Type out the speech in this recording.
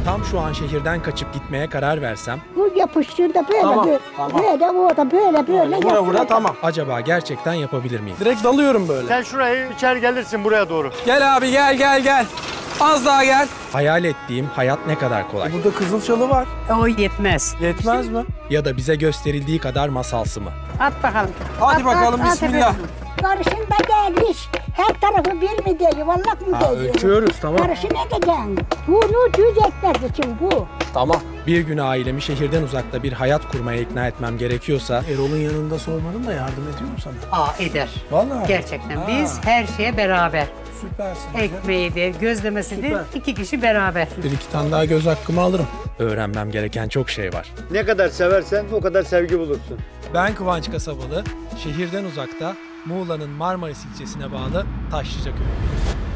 Tam şu an şehirden kaçıp gitmeye karar versem... Bu yapıştır da böyle Tamam, böyle. tamam. Böyle o da böyle Vura vura tamam. Acaba gerçekten yapabilir miyim? Direkt dalıyorum böyle. Sen şurayı içeri gelirsin buraya doğru. Gel abi gel. Az daha gel. Hayal ettiğim hayat ne kadar kolay. Burada Kızılçalı var. O yetmez. Yetmez mi? Ya da bize gösterildiği kadar masalsı mı? At bakalım. Hadi bakalım bismillah. Karışında gelmiş. Her tarafı bir mi diyor, yuvarlak mı diyor? Ölçüyoruz tamam. Karışın edeceksin. Bunu düz etmek için bu. Tamam. Bir gün ailemi şehirden uzakta bir hayat kurmaya ikna etmem gerekiyorsa... Erol'un yanında sormadın da yardım ediyor mu sana? Eder. Vallahi. Gerçekten. Ha. Biz her şeye beraber. Süpersin. Ekmeğidir, gözlemesidir. Süper. 2 kişi beraber. Bir iki tane daha göz hakkımı alırım. Öğrenmem gereken çok şey var. Ne kadar seversen o kadar sevgi bulursun. Ben Kıvanç Kasabalı, şehirden uzakta Muğla'nın Marmaris ilçesine bağlı Taşlıca köyündeyim.